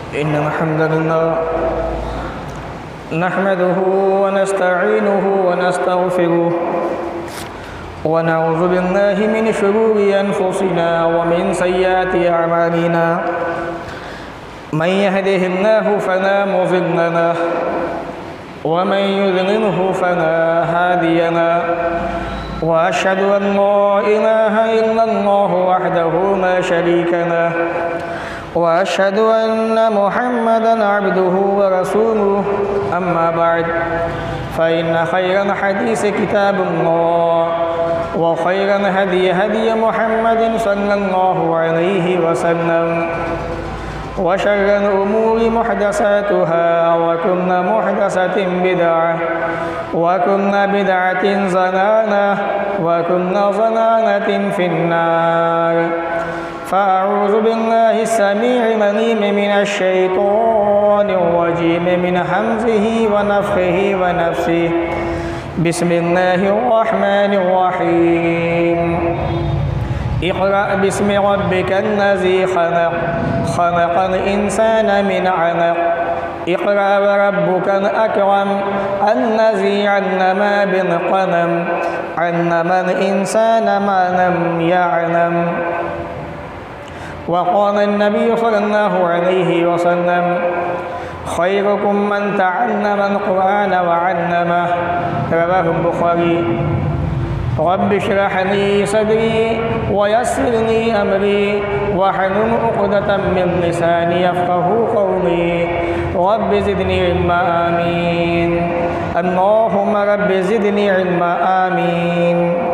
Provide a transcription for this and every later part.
इन्नल हम्दुलिल्लाह नहमदुहु व नस्तईनुहु व नस्तगफिरुह व नऊज़ु बिल्लाहि मिन शुरूरि अनफुसिना व मिन सय्यिआति अअमालिना मन यहदिहिल्लाहु फला मुज़िल्ल लहु व मन युज़लिल्हु फला हादिय लहु व अशहदु अन ला इलाहा इल्लल्लाहु वहदहु ला शरीका लहु व अशहदु अन्न मुहम्मदन अब्दुहु व रसूलुहु अम्मा बअद फ़इन्न खैरल हदीस किताबुल्लाह व खैरल हदी हदी मुहम्मदिन सल्लल्लाहु अलैहि वसल्लम व शर्रल उमूरि मुहदसातुहा व कुल्लु मुहदसतिन बिदअह व कुल्लु बिदअतिन ज़लालह व कुल्लु ज़लालतिन फिन्नार फ़अऊज़ु बिल्लाहि अस्समीइल अलीम मिनश शैतानिर रजीम मिन हम्ज़िहि व नफ़्ख़िहि व नफ़्सिहि बिस्मिल्लाहिर रहमानिर रहीम इक़रा बिस्मि रब्बिकल्लज़ी ख़लक़ ख़लक़ल इंसाना मिन अलक़ इक़रा व रब्बुकल अकरम अल्लज़ी अल्लम बिल क़लम अल्लमल इंसाना मा लम यअलम वक़ाल नबी सल्लल्लाहु अलैहि वसल्लम खैरुकुम मन तअल्लमल क़ुरआन व अल्लमह रवाहुल बुख़ारी रब्बि इश्रह ली सदरी व यस्सिर ली अमरी वहलुल उक़दतम मिन लिसानी यफ़क़हू क़ौली रब्बि ज़िदनी इल्मा आमीन अल्लाहुम्मा रब्बि ज़िदनी इल्मा आमीन।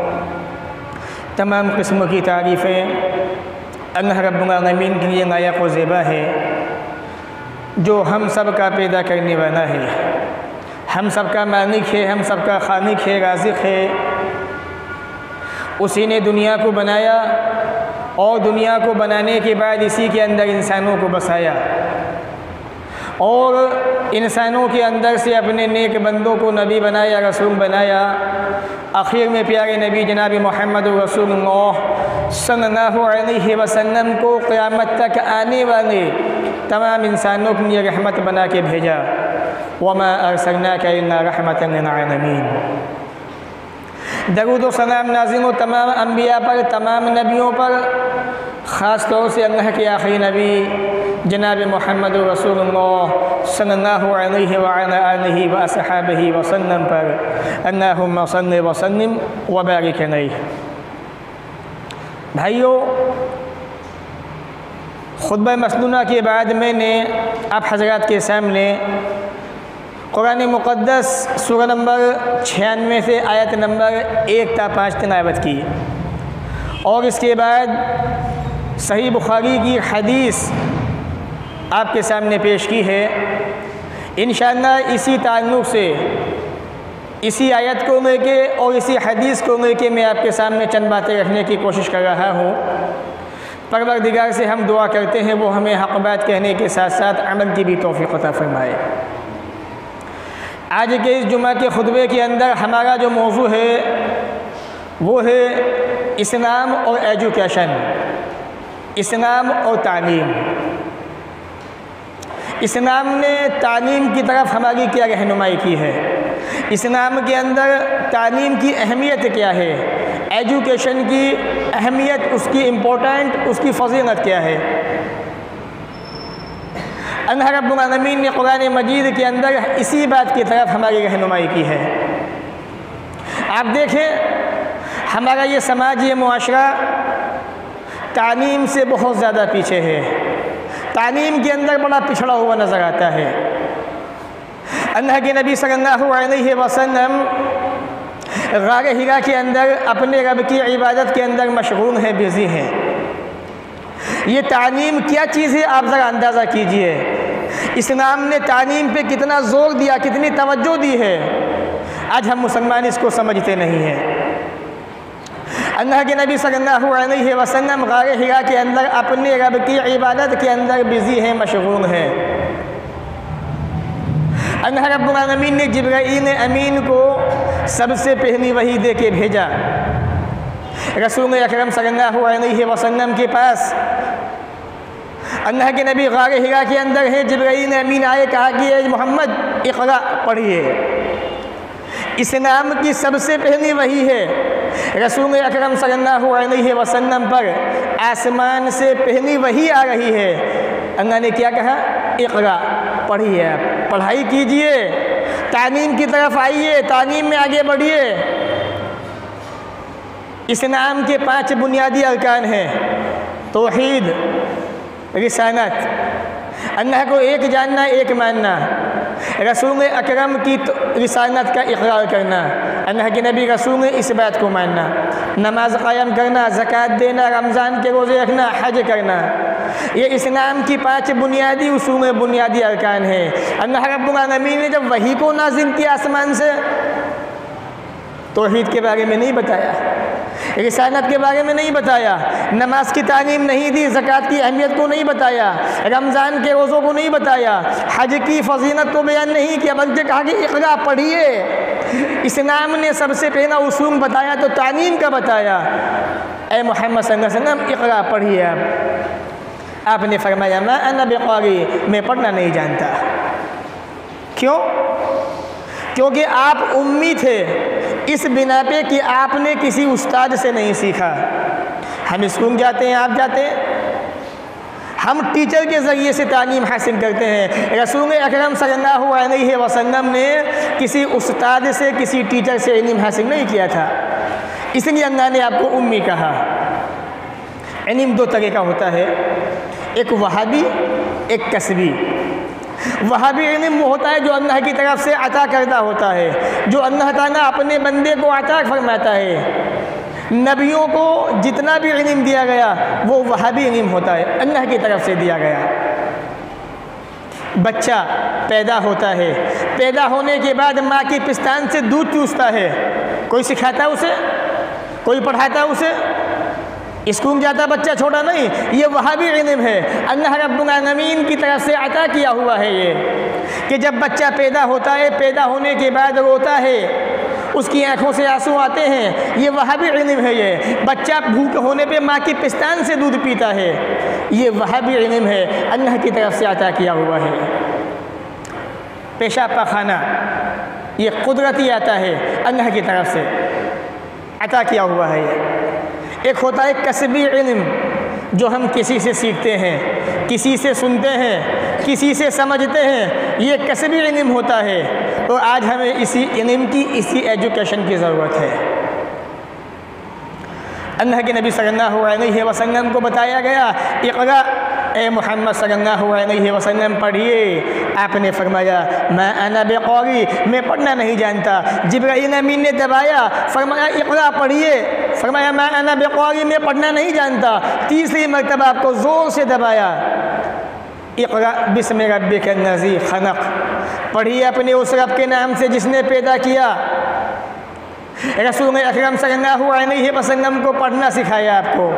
तमाम किस्म की तारीफ़ें अल्लाह रब्बुल आलमीन के लिए लायक व ज़ेबा है, जो हम सब का पैदा करने वाला है, हम सब का मालिक है, हम सब का खालिक है, राज़िक़ है। उसी ने दुनिया को बनाया और दुनिया को बनाने के बाद इसी के अंदर इंसानों को बसाया और इंसानों के अंदर से अपने नेक बंदों को नबी बनाया, रसूल बनाया। आखिर में प्यारे नबी जनाब मोहम्मद रसूलुल्लाह सल्लल्लाहु अलैहि वसल्लम को क़यामत तक आने वाले तमाम इंसानों के लिए रहमत बना के भेजा। वमा अरसलनाका इल्ला रहमतन लिल आलमीन। दरूद व सलाम नाज़िल हो तमाम अम्बिया पर, तमाम नबियों पर, ख़ास तौर से अल्लाह के आखिरी नबी जनाब मोहम्मद रसूलुल्लाह सल्लल्लाहु अलैहि व अला आलिहि व अस्हाबिहि वसल्लम पर अल्लाहुम्मा सल्लि व सल्लिम व बारिक अलैहि। भाइयों, खुतबा मसनूना के बाद मैंने आप हज़रात के सामने कुरान मुक़द्दस सूरा नंबर 96 से आयत नंबर 1 ta 5 तिलावत की और इसके बाद सही बुखारी की हदीस आपके सामने पेश की है। इंशाअल्लाह इसी ताल्लुक़ से, इसी आयत को लेके और इसी हदीस को लेके मैं आपके सामने चंद बातें रखने की कोशिश कर रहा हूँ। परवरदिगार से हम दुआ करते हैं वो हमें हक़ बात कहने के साथ साथ अमल की भी तौफ़ीक़ अता फ़रमाए। आज के इस जुमा के खुतबे के अंदर हमारा जो मौजू है वो है इस्लाम और एजुकेशन, इस्लाम और तालीम। इस्लाम ने तालीम की तरफ हमारी क्या रहनुमाई की है, इस्लाम के अंदर तालीम की अहमियत क्या है, एजुकेशन की अहमियत, उसकी इम्पोर्टेंट, उसकी फ़ज़ीलत क्या है। अल्लाह रब्बुल आलमीन ने कुरान मजीद के अंदर इसी बात की तरफ हमारी रहनुमाई की है। आप देखें हमारा ये समाज, ये मुआशरा तालीम से बहुत ज़्यादा पीछे है, तालीम के अंदर बड़ा पिछड़ा हुआ नज़र आता है। अल्लाह के नबी सल्लल्लाहु अलैहि वसल्लम गार हिरा के अंदर अपने रब की इबादत के अंदर मशगूल हैं, बिज़ी हैं। ये तालीम क्या चीज़ है आप ज़रा अंदाज़ा कीजिए। इस्लाम ने तालीम पे कितना ज़ोर दिया, कितनी तवज्जो दी है। आज हम मुसलमान इसको समझते नहीं हैं। अल्लाह के नबी सल्लल्लाहु अलैहि वसल्लम गार हिरा के अंदर अपने रब की इबादत के अंदर बिज़ी हैं, मशगूल हैं। अल्लाह रब्बुल आलमीन ने जिब्राईल अमीन को सबसे पहली वही दे के भेजा। रसूल अकरम सल्लल्लाहु अलैहि वसल्लम के पास अल्लाह के नबी गार हिरा के अंदर है, जिब्राईल अमीन आए, कहा कि मोहम्मद इक़रा पढ़िए। इस नाम की सबसे पहली वही है। रसूल अकरम सल्लल्लाहु अलैहि वसल्लम पर आसमान से पहली वही आ रही है। अल्लाह ने क्या कहा? इक़रा पढ़िए, आप पढ़ाई कीजिए, तालीम की तरफ आइए, तालीम में आगे बढ़िए। इस नाम के 5 बुनियादी अरकान हैं। तौहीद, रिसालत, अल्लाह को एक जानना, एक मानना, रसूल अकरम की रिसालत का इकरार करना, अल्लाह के नबी रसूल इस बात को मानना, नमाज कायम करना, ज़कात देना, रमज़ान के रोज़े रखना, हज करना, ये इस्लाम की 5 बुनियादी उसूल, बुनियादी अरकान हैं। अल्लाह रब्बुल आलमीन ने जब वही को नाज़िल किया आसमान से, तौहीद के बारे में नहीं बताया, रिसालत के बारे में नहीं बताया, नमाज की तालीम नहीं दी, ज़कात की अहमियत को नहीं बताया, रमज़ान के रोज़ों को नहीं बताया, हज की फजीलत को बयान नहीं किया, बल्कि कहा कि इक़रा पढ़िए। इस्लाम ने सबसे पहला उसूल बताया तो तालीम का बताया। ए मोहम्मद सल्लल्लाहु अलैहि वसल्लम इक़रा पढ़िए। आपने फरमाया मैं अना बिक़ारी, मैं पढ़ना नहीं जानता। क्यों? क्योंकि आप उम्मी थे, इस बिना पे कि आपने किसी उस्ताद से नहीं सीखा। हम स्कूल जाते हैं, आप जाते हैं, हम टीचर के ज़रिए से तालीम हासिल करते हैं। रसूल अकरम सल्लल्लाहु अलैहि वसल्लम ने किसी उस्ताद से, किसी टीचर से इल्म हासिल नहीं किया था, इसलिए अल्लाह ने आपको उम्मी कहा। इल्म 2 तरह का होता है, एक वहाबी, एक कसबी। वहाबी इल्म वो होता है जो अल्लाह की तरफ से अता करदा होता है, जो अल्लाह ताला अपने बंदे को अता फरमाता है। नबियों को जितना भी इल्म दिया गया वो वहाबी इल्म होता है, अल्लाह की तरफ से दिया गया। बच्चा पैदा होता है, पैदा होने के बाद माँ की पिस्तान से दूध चूसता है, कोई सिखाता है उसे, कोई पढ़ाता है उसे, स्कूल जाता बच्चा छोटा नहीं, ये वहाबी इल्म है, अल्लाह रब्बुल आलमीन की तरफ से अता किया हुआ है। ये कि जब बच्चा पैदा होता है, पैदा होने के बाद रोता है, उसकी आंखों से आंसू आते हैं, ये वहाबी इल्म है। ये बच्चा भूख होने पे माँ की पिस्तान से दूध पीता है, ये वहाबी इल्म है, अल्लाह की तरफ से अता किया हुआ है। पेशाब पाखाना ये कुदरती आता है, अल्लाह की तरफ से अता किया हुआ है। ये एक होता है कसबी इल्म, जो हम किसी से सीखते हैं, किसी से सुनते हैं, किसी से समझते हैं, ये कसबी इल्म होता है। तो आज हमें इसी इल्म की, इसी एजुकेशन की ज़रूरत है। अल्लाह के नबी सल्लल्लाहु अलैहि वसल्लम को बताया गया इक़रा, ए मोहम्मद सल्लल्लाहु अलैहि वसल्लम पढ़िए। आपने फरमाया मैं अना बिक़ारी, मैं पढ़ना नहीं जानता। जिब्राईल अमीन ने दबाया, फरमाया इक़रा पढ़िए, फरमाया मैं अना बिक़ारी, मैं पढ़ना नहीं जानता। तीसरी मरतबा आपको ज़ोर से दबाया, इक़रा बिस्मि रब्बिकल्लज़ी खलक़, पढ़िए अपने उस रब के नाम से जिसने पैदा किया। रसूल अकरम सल्लल्लाहु अलैहि वसल्लम को पढ़ना सिखाया आपको।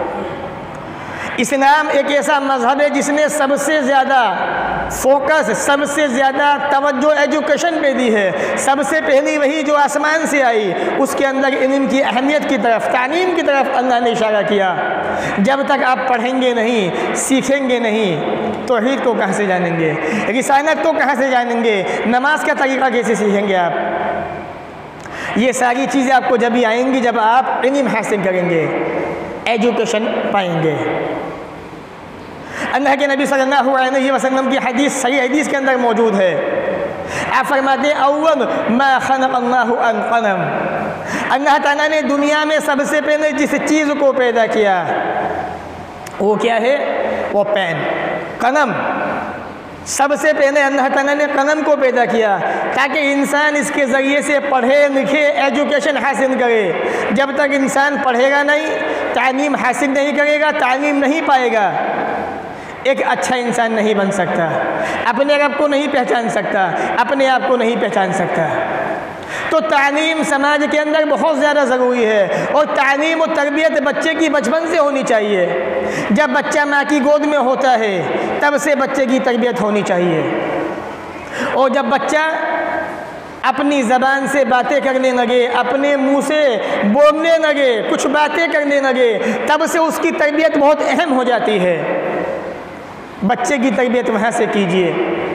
इस्लाम एक ऐसा मज़हब है जिसने सबसे ज़्यादा फोकस, सबसे ज़्यादा तवज्जो एजुकेशन पे दी है। सबसे पहली वही जो आसमान से आई, उसके अंदर इल्म की अहमियत की तरफ, तालीम की तरफ अल्लाह ने इशारा किया। जब तक आप पढ़ेंगे नहीं, सीखेंगे नहीं, तौहीद को कहाँ से जानेंगे, रिसालत को कहाँ से जानेंगे, नमाज का तरीक़ा कैसे सीखेंगे आप। ये सारी चीज़ें आपको जब भी आएंगी जब आप इल्म हासिल करेंगे, एजुकेशन पाएंगे। अल्लाह के नबी सल्लल्लाहु अलैहि वसल्लम की हदीस, सही हदीस के अंदर मौजूद है। आप फरमाते अव्वल मा खलक़ल्लाहु अल-क़लम, अल्लाह ताला ने दुनिया में सबसे पहले जिस चीज़ को पैदा किया वो क्या है? वो पेन, कलम। सबसे पहले अल्लाह ताला ने कलम को पैदा किया ताकि इंसान इसके ज़रिए से पढ़े लिखे, एजुकेशन हासिल करे। जब तक इंसान पढ़ेगा नहीं, तालीम हासिल नहीं करेगा, तालीम नहीं पाएगा, एक अच्छा इंसान नहीं बन सकता, अपने रब को नहीं पहचान सकता, अपने आप को नहीं पहचान सकता। तो तालीम समाज के अंदर बहुत ज़्यादा ज़रूरी है। और तालीम और तरबियत बच्चे की बचपन से होनी चाहिए। जब बच्चा माँ की गोद में होता है तब से बच्चे की तरबियत होनी चाहिए। और जब बच्चा अपनी ज़बान से बातें करने लगे, अपने मुंह से बोलने लगे, कुछ बातें करने लगे, तब से उसकी तरबियत बहुत अहम हो जाती है। बच्चे की तरबियत वहाँ से कीजिए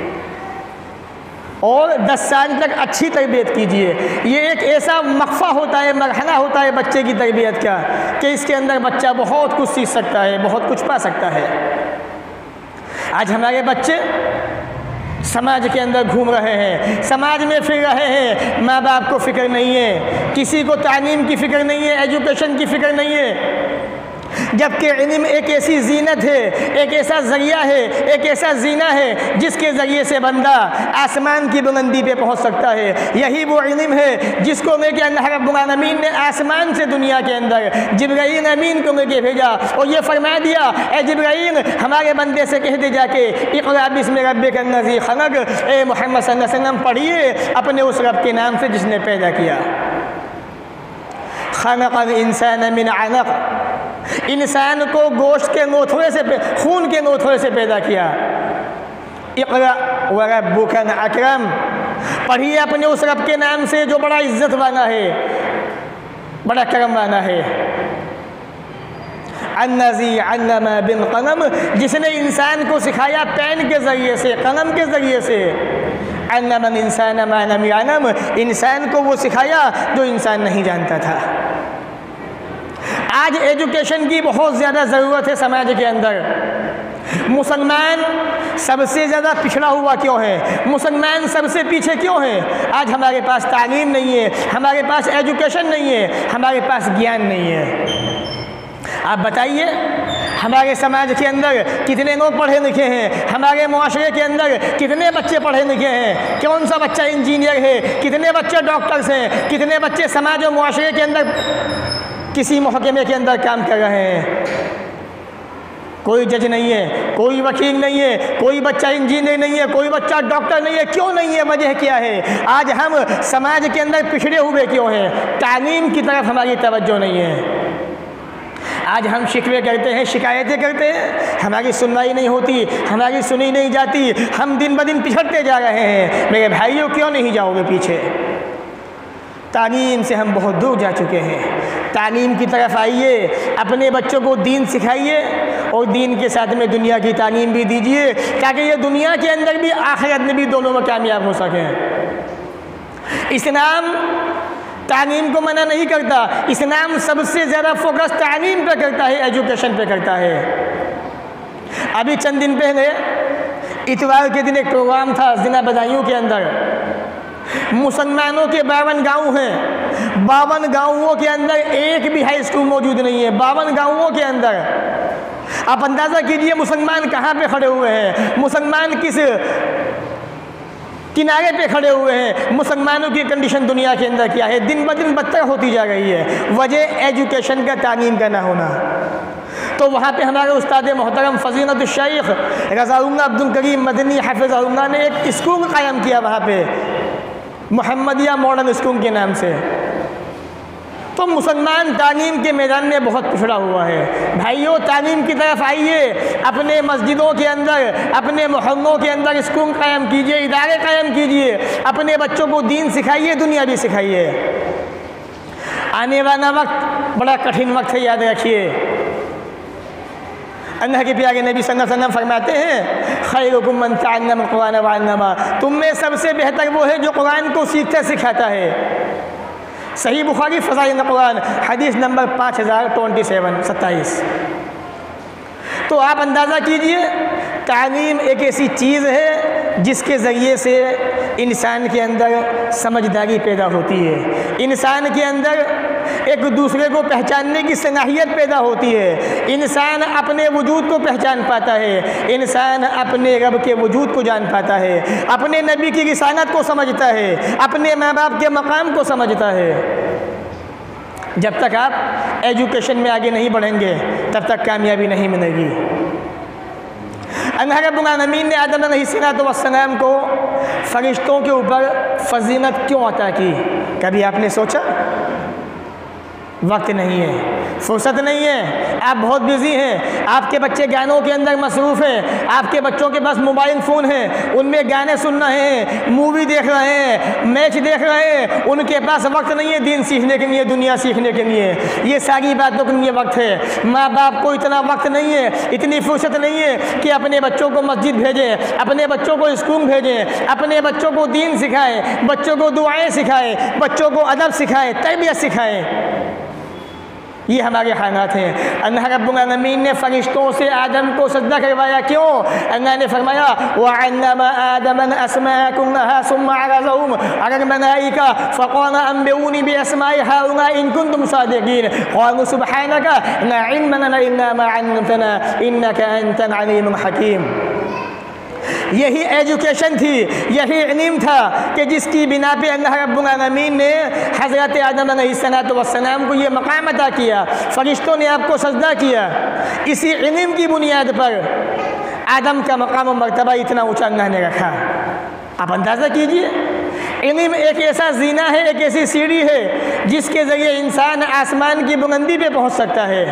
और 10 साल तक अच्छी तरबियत कीजिए। ये एक ऐसा मक़फ़ा होता है, मरहला होता है बच्चे की तरबियत का कि इसके अंदर बच्चा बहुत कुछ सीख सकता है, बहुत कुछ पा सकता है। आज हमारे बच्चे समाज के अंदर घूम रहे हैं, समाज में फिर रहे हैं, माँ बाप को फ़िक्र नहीं है, किसी को तालीम की फ़िक्र नहीं है, एजुकेशन की फ़िक्र नहीं है। जबकि इल्म एक ऐसी जीनत है, एक ऐसा ज़रिया है, एक ऐसा जीना है जिसके ज़रिए से बंदा आसमान की बुलंदी पे पहुंच सकता है। यही वो इल्म है जिसको लेके अल्लाह रब्बुल आलमीन ने आसमान से दुनिया के अंदर जिब्राईल अमीन को लेके भेजा और ये फरमा दिया, ए जिब्राईल हमारे बंदे से कह दे जाके इक़रा बिस्मि रब्बिकल्लज़ी खलक़, ए मोहम्मद सल्लल्लाहु अलैहि वसल्लम पढ़िए अपने उस रब के नाम से जिसने पैदा किया। खलक़ल इंसान मिन अलक़, इंसान को गोश्त के नोथवे से, खून के नोथवे से पैदा किया। इक़रा व रब्बुकल अकरम, पढ़िए अपने उस रब के नाम से जो बड़ा इज्जत वाला है, बड़ा करम वाला है। अन्नज़ी अल्लम बिल क़लम, जिसने इंसान को सिखाया पेन के ज़रिए से, कलम के ज़रिए से। अल्लमल इंसान मा लम यअलम, इंसान को वो सिखाया जो इंसान नहीं जानता था। आज एजुकेशन की बहुत ज़्यादा ज़रूरत है समाज के अंदर। मुसलमान सबसे ज़्यादा पिछड़ा हुआ क्यों है? मुसलमान सबसे पीछे क्यों है? आज हमारे पास तालीम नहीं है, हमारे पास एजुकेशन नहीं है, हमारे पास ज्ञान नहीं है। आप बताइए हमारे समाज के अंदर कितने लोग पढ़े लिखे हैं? हमारे मुआशरे के अंदर कितने बच्चे पढ़े लिखे हैं? कौन सा बच्चा इंजीनियर है? कितने बच्चे डॉक्टर्स हैं? कितने बच्चे समाज और मुआशरे के अंदर किसी महकमे के अंदर काम कर रहे हैं? कोई जज नहीं है, कोई वकील नहीं है, कोई बच्चा इंजीनियर नहीं है, कोई बच्चा डॉक्टर नहीं है। क्यों नहीं है? वजह क्या है? आज हम समाज के अंदर पिछड़े हुए क्यों हैं? तालीम की तरफ हमारी तवज्जो नहीं है। आज हम शिकवे करते हैं, शिकायतें करते हैं, हमारी सुनवाई नहीं होती, हमारी सुनी नहीं जाती, हम दिन ब दिन पिछड़ते जा रहे हैं। मेरे भाइयों क्यों नहीं जाओगे पीछे? तालीम से हम बहुत दूर जा चुके हैं। तालीम की तरफ आइए, अपने बच्चों को दीन सिखाइए और दीन के साथ में दुनिया की तालीम भी दीजिए ताकि ये दुनिया के अंदर भी आखिरत में भी दोनों में कामयाब हो सकें। इस्लाम तालीम को मना नहीं करता, इस्लाम सबसे ज़्यादा फोकस तालीम पे करता है, एजुकेशन पे करता है। अभी चंद दिन पहले इतवार के दिन एक प्रोग्राम था ज़िला बदायूं के अंदर। मुसलमानों के 52 गाँव हैं, 52 गाँवों के अंदर एक भी हाई स्कूल मौजूद नहीं है। 52 गाँवों के अंदर आप अंदाज़ा कीजिए मुसलमान कहाँ पे खड़े हुए हैं, मुसलमान किस किनारे पे खड़े हुए हैं। मुसलमानों की कंडीशन दुनिया के अंदर क्या है? दिन ब दिन बदतर होती जा रही है। वजह एजुकेशन का, तालीम का ना होना। तो वहाँ पे हमारे उस्ताद मोहतरम फ़ज़ीलतुल शेख रज़ाउल्लाह अब्दुल करीम मदनी हफ़िज़हुल्लाह ने एक स्कूल क़ायम किया वहाँ पे, मुहम्मदिया मॉडर्न स्कूल के नाम से। तो मुसलमान तालीम के मैदान में बहुत पिछड़ा हुआ है। भाइयों तालीम की तरफ आइए, अपने मस्जिदों के अंदर, अपने मोहल्लों के अंदर स्कूल कायम कीजिए, इदारे कायम कीजिए, अपने बच्चों को दीन सिखाइए, दुनिया भी सिखाइए। आने वाला वक्त बड़ा कठिन वक्त है, याद रखिए। अल्लाह के प्यारे नबी सल्लल्लाहु अलैहि वसल्लम फरमाते हैं, खैरुकुम मन तअल्लमल कुरान व अल्लमा, तुम में सबसे बेहतर वो है जो कुरान को सीखता सिखाता है। सही बुखारी फ़ज़ाइल कुरान हदीस नंबर 5027। तो आप अंदाज़ा कीजिए तालीम एक ऐसी चीज़ है जिसके ज़रिए से इंसान के अंदर समझदारी पैदा होती है, इंसान के अंदर एक दूसरे को पहचानने की सलाहियत पैदा होती है, इंसान अपने वजूद को पहचान पाता है, इंसान अपने रब के वजूद को जान पाता है, अपने नबी की रिसालत को समझता है, अपने माँ बाप के मकाम को समझता है। जब तक आप एजुकेशन में आगे नहीं बढ़ेंगे तब तक कामयाबी नहीं मिलेगी। अल्लाह रब्बुल आलमीन ने आदम अलैहिस्सलाम को फरिश्तों के ऊपर फजीलत क्यों अता की? कभी आपने सोचा? वक्त नहीं है। फुर्सत नहीं है, आप बहुत बिजी हैं, आपके बच्चे गानों के अंदर मसरूफ़ हैं, आपके बच्चों के पास मोबाइल फ़ोन है, उनमें गाने सुन रहे हैं, मूवी देख रहे हैं, मैच देख रहे हैं, उनके पास वक्त नहीं है दीन सीखने के लिए, दुनिया सीखने के लिए। ये सारी बातों के लिए वक्त है। माँ बाप को इतना वक्त नहीं है, इतनी फुर्सत नहीं है कि अपने बच्चों को मस्जिद भेजें, अपने बच्चों को स्कूल भेजें, अपने बच्चों को दीन सिखाएं, बच्चों को दुआएं सिखाएं, बच्चों को अदब सिखाएं, तरबियत सिखाएं। ये हमारे हालात हैं। अल्लाह रब्बुल आलमीन ने फरिश्तों से आदम को सजदा करवाया, क्यों? अल्लाह ने फरमाया वअल्लमा आदम अस्माअ कुल्लहा सुम्मा अरज़हुम अलल मलाइका फ़क़ाल अंबिऊनी बिअस्माइ हाउलाइ इन कुंतुम सादिक़ीन क़ालू सुब्हानका ला इल्म लना इल्ला मा अल्लमतना इन्नका अंतल अलीमुल हकीम। यही एजुकेशन थी, यही इल्म था कि जिसकी बिना पे अल्लाह रब्बुल आलमीन ने हज़रत आदम अलैहिस्सलाम को ये मकाम अता किया, फरिश्तों ने आपको सजदा किया। इसी इल्म की बुनियाद पर आदम का मकाम और मर्तबा इतना ऊंचा अल्लाह ने रखा। आप अंदाज़ा कीजिए, इल्म एक ऐसा जीना है, एक ऐसी सीढ़ी है जिसके ज़रिए इंसान आसमान की बुलंदी पे पहुँच सकता है।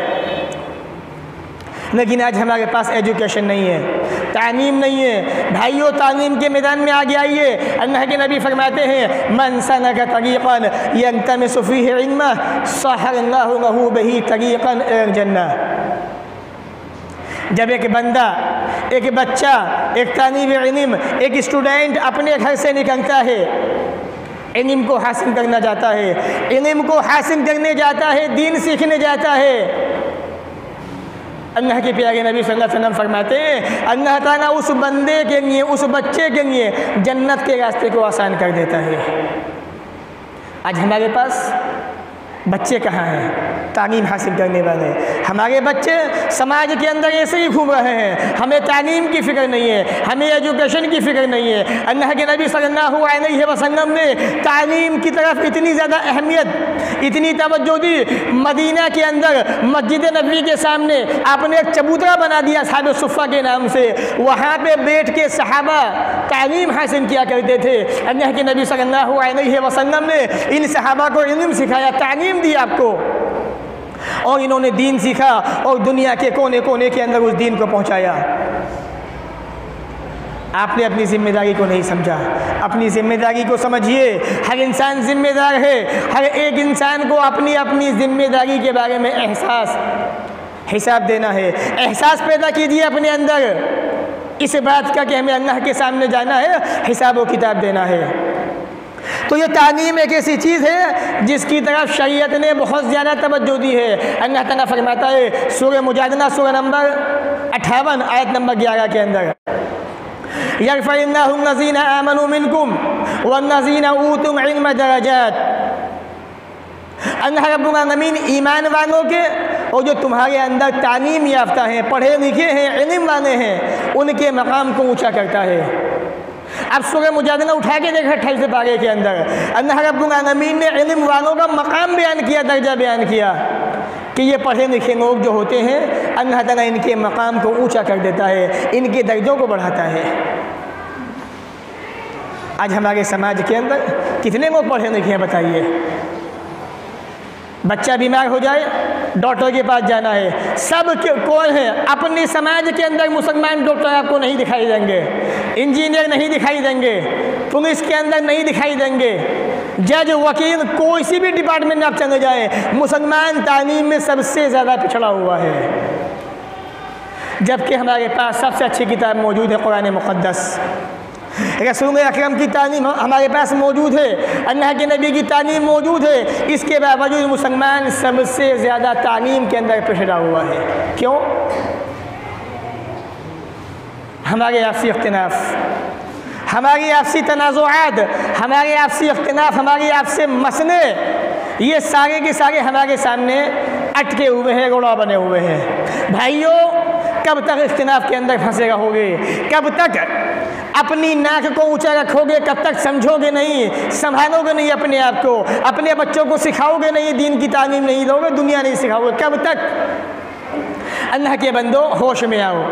लेकिन आज हमारे पास एजुकेशन नहीं है, तालीम नहीं है। भाइयों, तालीम के मैदान में आगे आइए। अल्लाह के नबी फरमाते हैं मन सलका तरीक़न यल्तमिसु फ़ीही इल्मन सहलल्लाहु लहू बिही तरीक़न इलल जन्नह। जब एक बंदा, एक बच्चा, एक तालिब इल्म, एक स्टूडेंट अपने घर से निकलता है, इल्म को हासिल करना चाहता है, इल्म को हासिल करने जाता है, दीन सीखने जाता है, अल्लाह के प्यारे नबी सल्लल्लाहु अलैहि वसल्लम फरमाते हैं अल्लाह ताला उस बंदे के लिए, उस बच्चे के लिए जन्नत के रास्ते को आसान कर देता है। आज हमारे पास बच्चे कहाँ हैं तालीम हासिल करने वाले? हमारे बच्चे समाज के अंदर ऐसे ही घूम रहे हैं। हमें तालीम की फ़िक्र नहीं है, हमें एजुकेशन की फ़िक्र नहीं है। अल्लाह के नबी सल्लल्लाहु अलैहि वसल्लम ने तालीम की तरफ इतनी ज़्यादा अहमियत, इतनी तवज्जो दी, मदीना के अंदर मस्जिद नबवी के सामने आपने एक चबूतरा बना दिया असहाबे सुफ़्फ़ा के नाम से। वहाँ पे बैठ के सहाबा तालीम हासिल किया करते थे। अल्लाह के नबी सल्लल्लाहु अलैहि वसल्लम ने इन सहाबा को इल्म सिखाया, तालीम दी आपको, और इन्होंने दीन सीखा और दुनिया के कोने कोने के अंदर उस दीन को पहुंचाया। आपने अपनी जिम्मेदारी को नहीं समझा। अपनी जिम्मेदारी को समझिए। हर इंसान जिम्मेदार है। हर एक इंसान को अपनी अपनी जिम्मेदारी के बारे में एहसास, हिसाब देना है। एहसास पैदा कीजिए अपने अंदर इस बात का कि हमें अल्लाह के सामने जाना है, हिसाब व किताब देना है। तो ये तालीम एक ऐसी चीज़ है जिसकी तरफ शरीयत ने बहुत ज़्यादा तवज्जो दी है। अल्लाह ताला फरमाता है सूरह मुजादला सूरह नंबर 58 आयत नंबर 11 के अंदर यरफ़इल्लाहु लज़ीना आमनू मिनकुम वल्लज़ीना ऊतुल इल्म दरजात। अल्लाह रब्बुल आलमीन ईमान वालों के और जो तुम्हारे अंदर तालीम याफ्ता हैं, पढ़े लिखे हैं, इल्म वाले हैं, उनके मकाम को ऊँचा करता है। अब सूरह मुजादला उठा के देखा 28 पारे के अंदर अल्लाह रब्बुल आलमीन ने इल्म वालों का मकाम बयान किया, दर्जा बयान किया कि ये पढ़े लिखे लोग जो होते हैं अल्लाह ताला इनके मकाम को ऊंचा कर देता है, इनके दर्जों को बढ़ाता है। आज हमारे समाज के अंदर कितने लोग पढ़े लिखे हैं बताइए? बच्चा बीमार हो जाए डॉक्टर के पास जाना है। सब कौन है? अपने समाज के अंदर मुसलमान डॉक्टर आपको नहीं दिखाई देंगे, इंजीनियर नहीं दिखाई देंगे, पुलिस के अंदर नहीं दिखाई देंगे, जज वकील कोई सी भी डिपार्टमेंट में आप चले जाए, मुसलमान तालीम में सबसे ज़्यादा पिछड़ा हुआ है। जबकि हमारे पास सबसे अच्छी किताब मौजूद है कुरान मुक़द्दस। रसूल अकरम की तालीम हमारे पास मौजूद है, अल्लाह के नबी की तालीम मौजूद है। इसके बावजूद मुसलमान सबसे ज़्यादा तालीम के अंदर पिछड़ा हुआ है। क्यों? हमारे आपसी इख्तिलाफ, हमारी आपसी तनाज़ुआत, हमारे आपसी इख्तिलाफ, हमारी आपसे मसले, ये सारे के सारे हमारे सामने अटके हुए हैं, गोड़ा बने हुए हैं। भाइयों, कब तक इख्तिलाफ के अंदर फंसे रहोगे? कब तक अपनी नाक को ऊंचा रखोगे? कब तक समझोगे नहीं, संभालोगे नहीं अपने आप को, अपने बच्चों को सिखाओगे नहीं, दीन की तालीम नहीं दोगे, दुनिया नहीं सिखाओगे? कब तक? अल्लाह के बंदो, होश में आओ,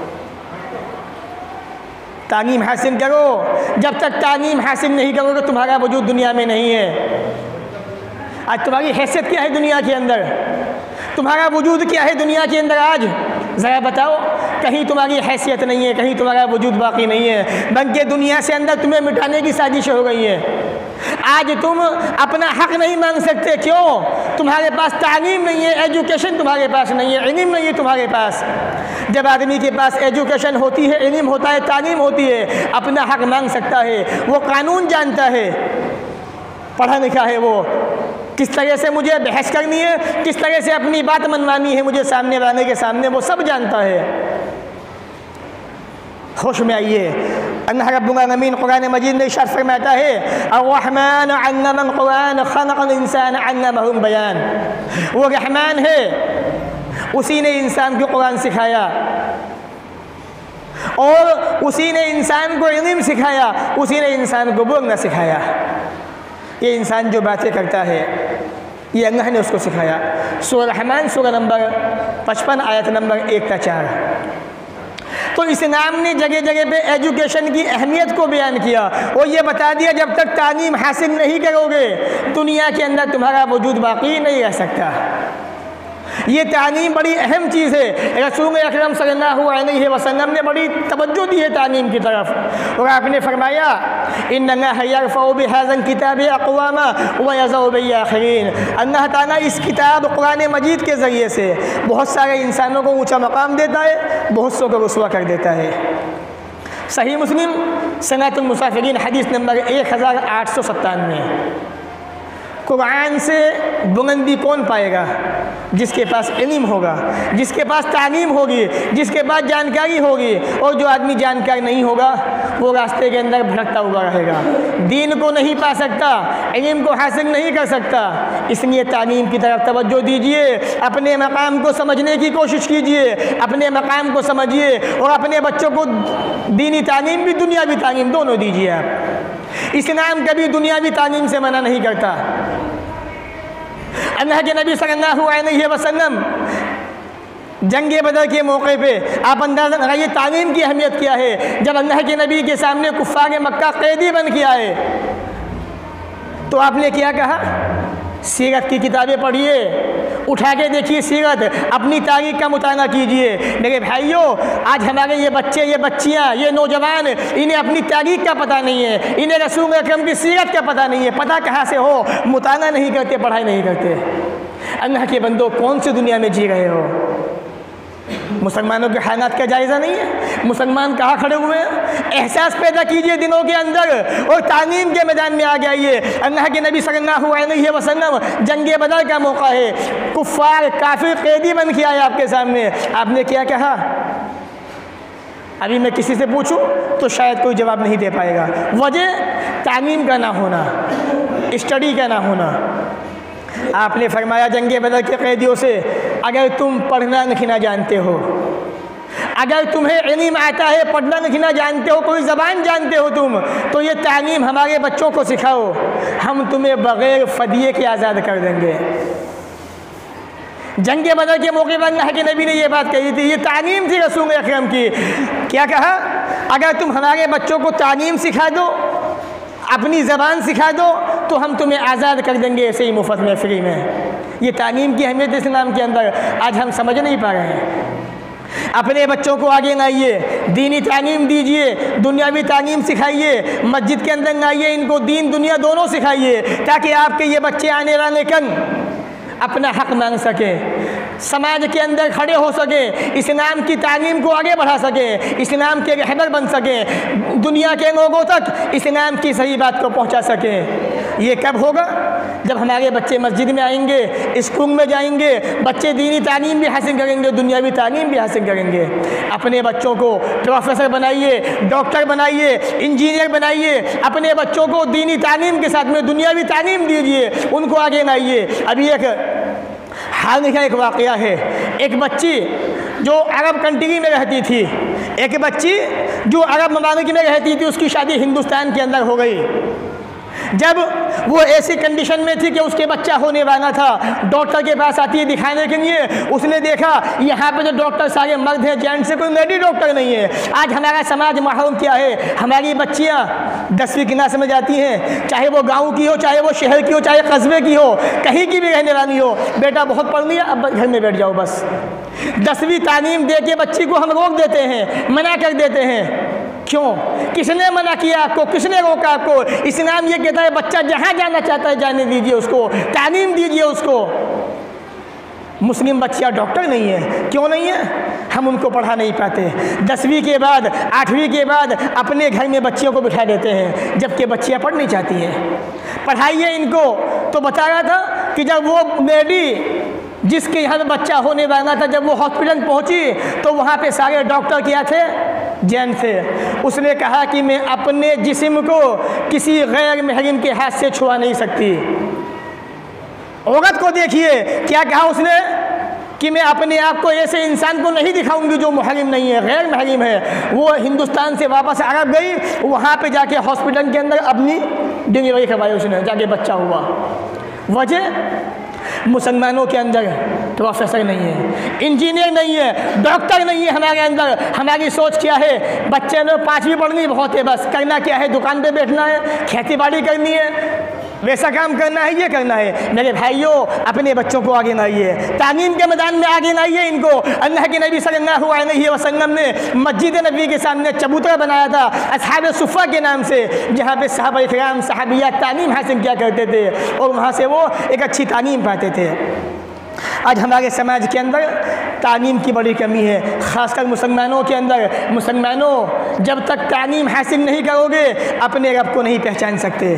तालीम हासिल करो। जब तक तालीम हासिल नहीं करोगे तुम्हारा वजूद दुनिया में नहीं है। आज तुम्हारी हैसियत क्या है दुनिया के अंदर? तुम्हारा वजूद क्या है दुनिया के अंदर आज? ज़रा बताओ। कहीं तुम्हारी हैसियत नहीं है, कहीं तुम्हारा वजूद बाकी नहीं है, बल्कि दुनिया से अंदर तुम्हें मिटाने की साजिश हो गई है। आज तुम अपना हक नहीं मांग सकते। क्यों? तुम्हारे पास तालीम नहीं है, एजुकेशन तुम्हारे पास नहीं है, इल्म नहीं है तुम्हारे पास। जब आदमी के पास एजुकेशन होती है, इल्म होता है, तालीम होती है, अपना हक मांग सकता है, वो कानून जानता है, पढ़ा लिखा है, वो किस तरह से मुझे बहस करनी है, किस तरह से अपनी बात मनवानी है मुझे सामने वाले के सामने, वो सब जानता है। होश में आइए। अल्लाह रब्बुल आलमीन कुरान मजीद में इरशाद फरमाता है, अर्रहमान अल्लमल कुरान खलक़ल इंसान अल्लमहुल बयान। वो रहमान है, उसी ने इंसान को कुरान सिखाया और उसी ने इंसान को इल्म सिखाया, उसी ने इंसान को बोलना सिखाया। ये इंसान जो बातें करता है, ये अल्लाह ने उसको सिखाया। सूरह रहमान सूरह नंबर 55 आयत नंबर 1 से 4। तो इस्लाम ने जगह जगह पे एजुकेशन की अहमियत को बयान किया और ये बता दिया जब तक तालीम हासिल नहीं करोगे दुनिया के अंदर तुम्हारा वजूद बाकी नहीं रह सकता। ये तालीम बड़ी अहम चीज़ है। रसूल अकरम सल्लल्लाहु अलैहि वसल्लम ने बड़ी तवज्जो दी है तालीम की तरफ और आपने फरमाया, इन्नल्लाह यरफ़उ बिहाज़िल किताबि अक़वामा व यज़उ बिही आख़रीन। अल्लाह ताला इस किताब कुरान मजीद के ज़रिए से बहुत सारे इंसानों को ऊँचा मकाम देता है, बहुत सौ को रुस्वा कर देता है। सही मुस्लिम सनदुल मुसाफ़िरीन हदीस नंबर 1897। कुरान से बुलंदी कौन पाएगा? जिसके पास इल्म होगा, जिसके पास तालीम होगी, जिसके पास जानकारी होगी। और जो आदमी जानकार नहीं होगा वो रास्ते के अंदर भटकता हुआ रहेगा, दीन को नहीं पा सकता, इल्म को हासिल नहीं कर सकता। इसलिए तालीम की तरफ तवज्जो दीजिए, अपने मकाम को समझने की कोशिश कीजिए, अपने मकाम को समझिए और अपने बच्चों को दीनी तालीम भी दुनियावी तालीम दोनों दीजिए आप। इस्लाम कभी दुनियावी तालीम से मना नहीं करता। अल्लाह के नबी सल्लल्लाहु अलैहि वसल्लम जंगे बदर के मौके पे आप अंदाज़ा लगाइए तालीम की अहमियत क्या है। जब अल्लाह के नबी के सामने कुफ़ार मक्का कैदी बन के आए तो आपने क्या कहा? सीरत की किताबें पढ़िए, उठा के देखिए सीरत, अपनी तारीख का मुताना कीजिए। मेरे भाइयों, आज हमारे ये बच्चे, ये बच्चियाँ, ये नौजवान, इन्हें अपनी तारीख का पता नहीं है, इन्हें रसूल अकरम की सीरत का पता नहीं है। पता कहाँ से हो? मुताना नहीं करते, पढ़ाई नहीं करते। अल्लाह के बंदो, कौन सी दुनिया में जी रहे हो? मुसलमानों के हालात का जायज़ा नहीं है? मुसलमान कहाँ खड़े हुए हैं? एहसास पैदा कीजिए दिलों के अंदर और तालीम के मैदान में आ जाइए। अल्लाह के नबी सल्लल्लाहु अलैहि वसल्लम जंगे बदर का मौका है, कुफ़ार काफिर कैदी बन के आए आपके सामने, आपने क्या कहा? अभी मैं किसी से पूछूं तो शायद कोई जवाब नहीं दे पाएगा। वजह तालीम का ना होना, स्टडी का ना होना। आपने फरमाया जंगे बदर के कैदियों से, अगर तुम पढ़ना लिखना जानते हो, अगर तुम्हें इल्म आता है, पढ़ना लिखना जानते हो, कोई ज़बान जानते हो तुम, तो ये तालीम हमारे बच्चों को सिखाओ, हम तुम्हें बग़ैर फ़दिये के आज़ाद कर देंगे। जंगे बदर के मौके पर अल्लाह के नबी ने ये बात कही थी, ये तालीम थी रसूल अकरम की। क्या कहा? अगर तुम हमारे बच्चों को तालीम सिखा दो, अपनी ज़बान सिखा दो, तो हम तुम्हें आज़ाद कर देंगे ऐसे ही मुफ्त में, फ्री में। ये तालीम की अहमियत इस्लाम के अंदर आज हम समझ नहीं पा रहे हैं। अपने बच्चों को आगे लाइए, दीनी तालीम दीजिए, दुनियावी तालीम सिखाइए, मस्जिद के अंदर लाइए, इनको दीन दुनिया दोनों सिखाइए, ताकि आपके ये बच्चे आने वाले कल अपना हक मांग सके, समाज के अंदर खड़े हो सके, इस्लाम की तालीम को आगे बढ़ा सके, इस्लाम के रहबर बन सके, दुनिया के लोगों तक इस्लाम की सही बात को पहुंचा सके। ये कब होगा? जब हमारे बच्चे मस्जिद में आएंगे, स्कूल में जाएंगे, बच्चे दीनी तालीम भी हासिल करेंगे, दुनियावी तालीम भी हासिल करेंगे। अपने बच्चों को प्रोफेसर बनाइए, डॉक्टर बनाइए, इंजीनियर बनाइए, अपने बच्चों को दीनी तालीम के साथ में दुनियावी तालीम दीजिए, उनको आगे लाइए। अभी एक हाल का एक वाक़या है, एक बच्ची जो अरब कंट्री में रहती थी, एक बच्ची जो अरब ममालिक में रहती थी, उसकी शादी हिंदुस्तान के अंदर हो गई। जब वो ऐसी कंडीशन में थी कि उसके बच्चा होने वाला था। डॉक्टर के पास आती है दिखाने के लिए। उसने देखा यहाँ पे जो डॉक्टर सारे मर्द हैं, जेंट्स से कोई लेडी डॉक्टर नहीं है। आज हमारा समाज माहौल क्या है, हमारी बच्चियाँ 10वीं क्लास में जाती हैं, चाहे वो गाँव की हो, चाहे वो शहर की हो, चाहे कस्बे की हो, कहीं की भी रहने वाली हो, बेटा बहुत पढ़ लिया अब घर में बैठ जाओ बस। 10वीं तालीम दे के बच्ची को हम रोक देते हैं, मना कर देते हैं। क्यों? किसने मना किया आपको, किसने रोका आपको? इस्लाम ये कहता है बच्चा जहाँ जाना चाहता है जाने दीजिए उसको, तालीम दीजिए उसको। मुस्लिम बच्चियाँ डॉक्टर नहीं है, क्यों नहीं है? हम उनको पढ़ा नहीं पाते। 10वीं के बाद 8वीं के बाद अपने घर में बच्चियों को बिठा देते हैं, जबकि बच्चियाँ पढ़ नहीं चाहती हैं। पढ़ाइए इनको। तो बता रहा था कि जब वो लेडी जिसके यहाँ बच्चा होने वाला था, जब वो हॉस्पिटल पहुँची तो वहाँ पे सारे डॉक्टर क्या थे? जैन थे। उसने कहा कि मैं अपने जिस्म को किसी गैर महरम के हाथ से छुआ नहीं सकती। औरत को देखिए क्या कहा उसने कि मैं अपने आप को ऐसे इंसान को नहीं दिखाऊंगी जो मुहर्रिम नहीं है, गैर महरम है। वो हिंदुस्तान से वापस अरब गई, वहाँ पे जाके हॉस्पिटल के अंदर अपनी डिलीवरी करवाई उसने, जाके बच्चा हुआ। वजह मुसलमानों के अंदर प्रोफेसर नहीं है, इंजीनियर नहीं है, डॉक्टर नहीं है हमारे अंदर। हमारी सोच क्या है? बच्चे ने 5वीं पढ़नी बहुत है, बस करना क्या है? दुकान पे बैठना है, खेती बाड़ी करनी है, वैसा काम करना है, ये करना है। मेरे भाइयों, अपने बच्चों को आगे लाइए, तालीम के मैदान में आगे लाइए इनको। अल्लाह के नबी सल्लल्लाहु अलैहि वसल्लम ने मस्जिद नबी के सामने चबूतरा बनाया था असहाब सुफ़ा के नाम से, जहाँ पे सहाबा इकराम सहाबिया तालीम हासिल किया करते थे और वहाँ से वो एक अच्छी तालीम पाते थे। आज हमारे समाज के अंदर तालीम की बड़ी कमी है, ख़ासकर मुसलमानों के अंदर। मुसलमानों जब तक तालीम हासिल नहीं करोगे अपने रब को नहीं पहचान सकते।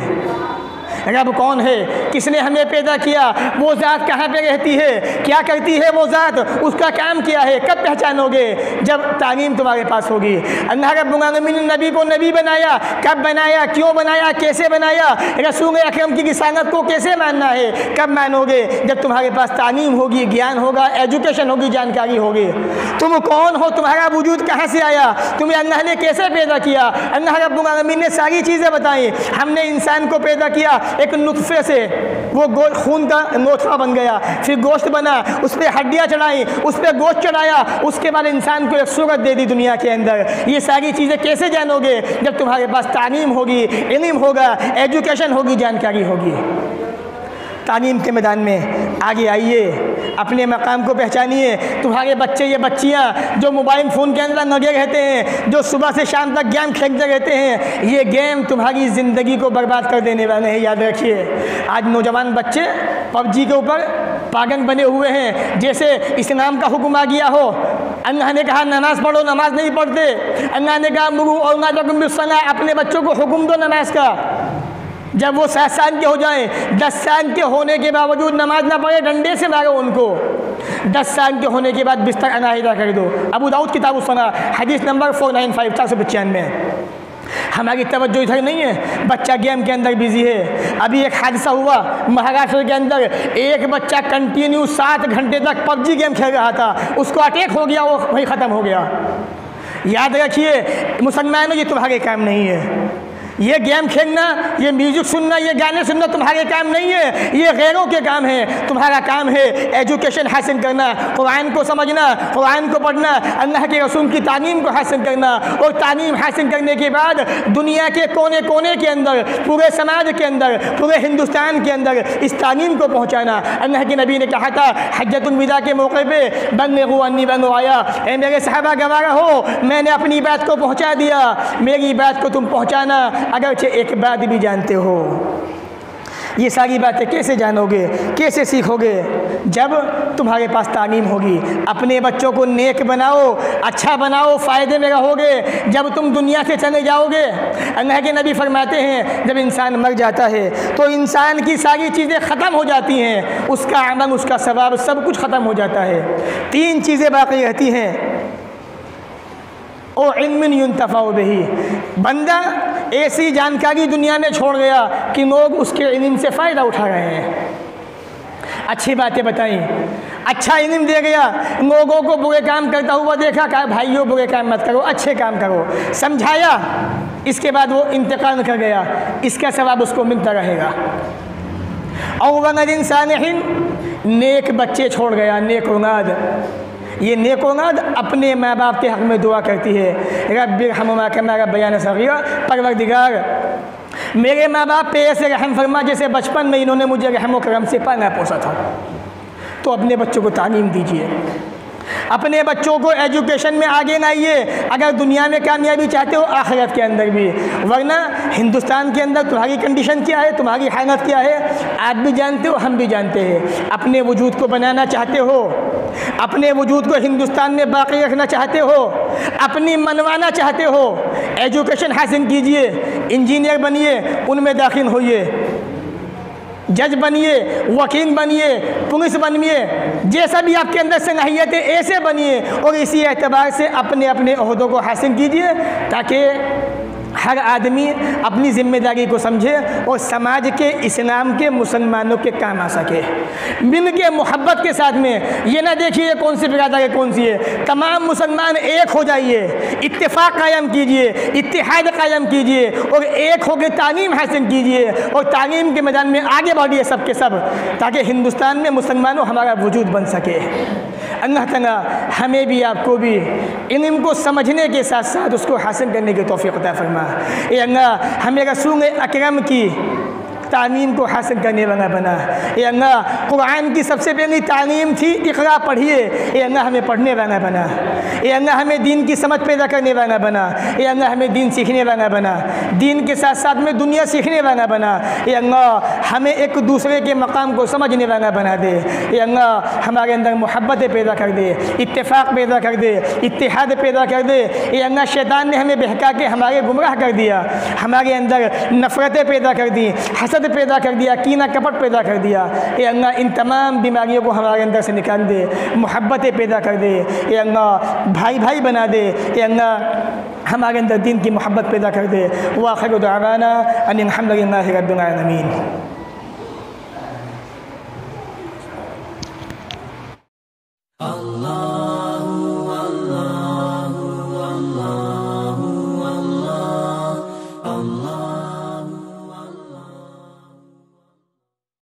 रब कौन है? किसने हमें पैदा किया? वो ज़ात कहाँ पे रहती है? क्या करती है वो ज़ात? उसका काम क्या है? कब पहचानोगे? जब तालीम तुम्हारे पास होगी। अल्लाह रब्बुल आलमीन ने नबी को नबी बनाया, कब बनाया, क्यों बनाया, कैसे बनाया? रसूल अकरम की रिसालत को कैसे मानना है, कब मानोगे? जब तुम्हारे पास तालीम होगी, ज्ञान होगा, एजुकेशन होगी, जानकारी होगी। तुम कौन हो? तुम्हारा वजूद कहाँ से आया? तुम्हें अल्लाह ने कैसे पैदा किया? अल्लाह रब्बुल आलमीन ने सारी चीज़ें बताई। हमने इंसान को पैदा किया एक नुत्फे से, वो खून का नोथरा बन गया, फिर गोश्त बना, उस पर हड्डियाँ चढ़ाई, उस पर गोश्त चढ़ाया, उसके बाद इंसान को एक सूरत दे दी दुनिया के अंदर। ये सारी चीज़ें कैसे जानोगे? जब तुम्हारे पास तालीम होगी, इल्म होगा, एजुकेशन होगी, जानकारी होगी। तालीम के मैदान में आगे आइए, अपने मकाम को पहचानिए। तुम्हारे बच्चे ये बच्चियाँ जो मोबाइल फ़ोन के अंदर लगे रहते हैं, जो सुबह से शाम तक गेम खेलते रहते हैं, ये गेम तुम्हारी ज़िंदगी को बर्बाद कर देने वाले हैं, याद रखिए। आज नौजवान बच्चे पबजी के ऊपर पागल बने हुए हैं, जैसे इस्लाम का हुक्म आ गया हो। अल्लाह ने कहा नमाज़ पढ़ो, नमाज नहीं पढ़ते। अल्लाह ने कहा मुरू और अपने बच्चों को हुक्म दो नमाज का। जब वो 7 साल के हो जाएं, 10 साल के होने के बावजूद नमाज ना पढ़े, डंडे से मारो उनको। 10 साल के होने के बाद बिस्तर अनाहिदा कर दो। अबू दाऊद किताब सना हदीस नंबर 495 495। हमारी तवज्जो इधर नहीं है, बच्चा गेम के अंदर बिजी है। अभी एक हादसा हुआ महाराष्ट्र के अंदर, एक बच्चा कंटिन्यू 7 घंटे तक पबजी गेम खेल रहा था, उसको अटैक हो गया, वो वहीं ख़त्म हो गया। याद रखिए मुसलमानों, ये तुम्हारे काम नहीं है। ये गेम खेलना, ये म्यूजिक सुनना, ये गाने सुनना तुम्हारे काम नहीं है, ये गैरों के काम है। तुम्हारा काम है एजुकेशन हासिल करना, कुरान को समझना, कुरान को पढ़ना, अल्लाह के रसूल की तालीम को हासिल करना, और तालीम हासिल करने के बाद दुनिया के कोने कोने के अंदर, पूरे समाज के अंदर, पूरे हिंदुस्तान के अंदर इस तालीम को पहुँचाना। अल्लाह के नबी ने कहा था हज्जतुल विदा के मौके पर, बल्लिगू अन्नी वलो आया, ए मेरे सहाबा गवाह हो, मैंने अपनी बात को पहुँचा दिया, मेरी बात को तुम पहुँचाना, अगरचे एक बात भी जानते हो। ये सारी बातें कैसे जानोगे, कैसे सीखोगे? जब तुम्हारे पास तालीम होगी। अपने बच्चों को नेक बनाओ, अच्छा बनाओ, फ़ायदे में रहोगे। जब तुम दुनिया से चले जाओगे, अल्लाह के नबी फरमाते हैं जब इंसान मर जाता है तो इंसान की सारी चीज़ें ख़त्म हो जाती हैं, उसका अमल, उसका सवाब, सब कुछ ख़त्म हो जाता है। 3 चीज़ें बाकी रहती हैं। ओ इल्मिन युंतफ़अ बिही, बंदा ऐसी जानकारी दुनिया में छोड़ गया कि लोग उसके इल्म से फ़ायदा उठा रहे हैं। अच्छी बातें बताई, अच्छा इल्म दे गया, लोगों को बुरे काम करता हुआ देखा, कहा भाइयों बुरे काम मत करो, अच्छे काम करो, समझाया, इसके बाद वो इंतकाल कर गया, इसका सवाब उसको मिलता रहेगा। और वलदिन सालिहिन, नेक बच्चे छोड़ गया, नेक औलाद। ये नेक औलाद अपने माँ बाप के हक़ में दुआ करती है, रब्बिरहमुमा कमा रब्बयानी सग़ीरा, परवरदिगार मेरे माँ बाप पे ऐसे रहम फरमा जैसे बचपन में इन्होंने मुझे रहम व करम से पाला पोसा था। तो अपने बच्चों को तालीम दीजिए, अपने बच्चों को एजुकेशन में आगे लाइए, अगर दुनिया में कामयाबी चाहते हो आखिरत के अंदर भी। वरना हिंदुस्तान के अंदर तुम्हारी कंडीशन क्या है, तुम्हारी हालत क्या है, आप भी जानते हो, हम भी जानते हैं। अपने वजूद को बनाना चाहते हो, अपने वजूद को हिंदुस्तान में बाकी रखना चाहते हो, अपनी मनवाना चाहते हो, एजुकेशन हासिल कीजिए, इंजीनियर बनिए, उनमें दाखिल होइए, जज बनिए, वकील बनिए, पुलिस बनिए, जैसा भी आपके अंदर सलाहियत है ऐसे बनिए, और इसी एतबार से अपने अपने ओहदों को हासिल कीजिए, ताकि हर आदमी अपनी ज़िम्मेदारी को समझे और समाज के, इस्लाम के, मुसलमानों के काम आ सके। मिल के मोहब्बत के साथ में, ये ना देखिए कौन सी बिरादरी कौन सी है, तमाम मुसलमान एक हो जाइए, इत्तेफाक कायम कीजिए, इत्तेहाद कायम कीजिए, और एक होकर तालीम हासिल कीजिए, और तालीम के मैदान में आगे बढ़िए सब के सब, ताकि हिंदुस्तान में मुसलमानों हमारा वजूद बन सके। अल्लाह ताला हमें भी आपको भी इल्म को समझने के साथ साथ उसको हासिल करने की तौफीक अता फरमा। ए अल्लाह हमें रसूल अकरम की तालीम को हासिल करने वाला बना। ए अल्लाह कुरान की सबसे पहली तालीम थी इक़रा पढ़िए, ए अल्लाह हमें पढ़ने वाला बना। ए अल्लाह हमें दीन की समझ पैदा करने वाला बना। ए अल्लाह हमें दीन सीखने वाला बना, दीन के साथ साथ में दुनिया सीखने वाला बना। ए अल्लाह हमें एक दूसरे के मकाम को समझने वाला बना दे। ए अल्लाह हमारे अंदर मोहब्बतें पैदा कर दे, इत्तेफाक पैदा कर दे, इत्तेहाद पैदा कर दे। ए अल्लाह शैतान ने हमें बहका के हमारे गुमराह कर दिया, हमारे अंदर नफ़रतें पैदा कर दी, हसद पैदा कर दिया, कीना कपट पैदा कर दिया। ए अल्लाह इन तमाम बीमारियों को हमारे अंदर से निकाल दे, मोहब्बतें पैदा कर दे। ए अल्लाह भाई भाई बना दे। ए अल्लाह हमारे अंदर दीन की मोहब्बत पैदा कर दे। व आखिर दुआना अनिल हम्दुलिल्लाहि रब्बिल आलमीन।